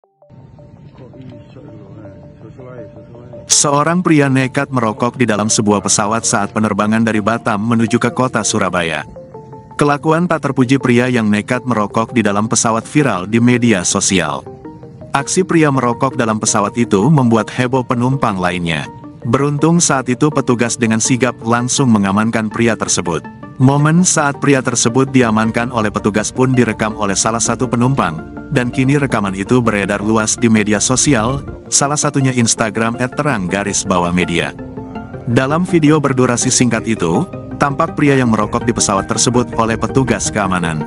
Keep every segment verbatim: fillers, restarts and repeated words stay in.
Seorang pria nekat merokok di dalam sebuah pesawat saat penerbangan dari Batam menuju ke kota Surabaya. Kelakuan tak terpuji pria yang nekat merokok di dalam pesawat viral di media sosial. Aksi pria merokok dalam pesawat itu membuat heboh penumpang lainnya. Beruntung saat itu petugas dengan sigap langsung mengamankan pria tersebut. Momen saat pria tersebut diamankan oleh petugas pun direkam oleh salah satu penumpang, dan kini rekaman itu beredar luas di media sosial, salah satunya Instagram et terang garis bawah media. Dalam video berdurasi singkat itu, tampak pria yang merokok di pesawat tersebut oleh petugas keamanan.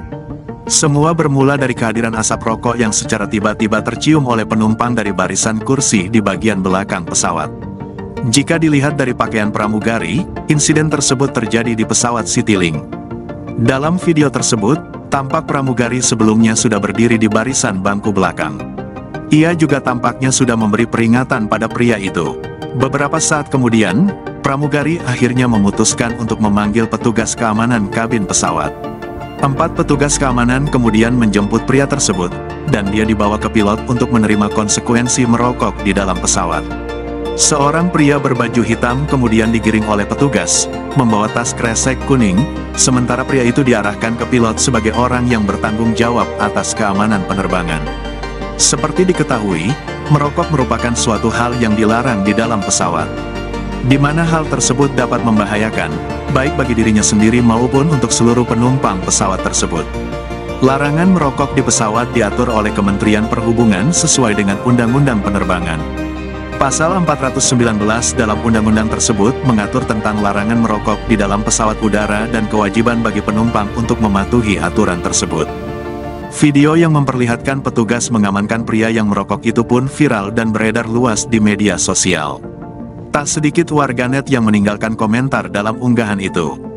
Semua bermula dari kehadiran asap rokok yang secara tiba-tiba tercium oleh penumpang dari barisan kursi di bagian belakang pesawat. Jika dilihat dari pakaian pramugari, insiden tersebut terjadi di pesawat Citylink. Dalam video tersebut, tampak pramugari sebelumnya sudah berdiri di barisan bangku belakang. Ia juga tampaknya sudah memberi peringatan pada pria itu. Beberapa saat kemudian, pramugari akhirnya memutuskan untuk memanggil petugas keamanan kabin pesawat. Empat petugas keamanan kemudian menjemput pria tersebut, dan dia dibawa ke pilot untuk menerima konsekuensi merokok di dalam pesawat. Seorang pria berbaju hitam kemudian digiring oleh petugas, membawa tas kresek kuning, sementara pria itu diarahkan ke pilot sebagai orang yang bertanggung jawab atas keamanan penerbangan. Seperti diketahui, merokok merupakan suatu hal yang dilarang di dalam pesawat, di mana hal tersebut dapat membahayakan, baik bagi dirinya sendiri maupun untuk seluruh penumpang pesawat tersebut. Larangan merokok di pesawat diatur oleh Kementerian Perhubungan sesuai dengan Undang-Undang Penerbangan. Pasal empat ratus sembilan belas dalam undang-undang tersebut mengatur tentang larangan merokok di dalam pesawat udara dan kewajiban bagi penumpang untuk mematuhi aturan tersebut. Video yang memperlihatkan petugas mengamankan pria yang merokok itu pun viral dan beredar luas di media sosial. Tak sedikit warganet yang meninggalkan komentar dalam unggahan itu.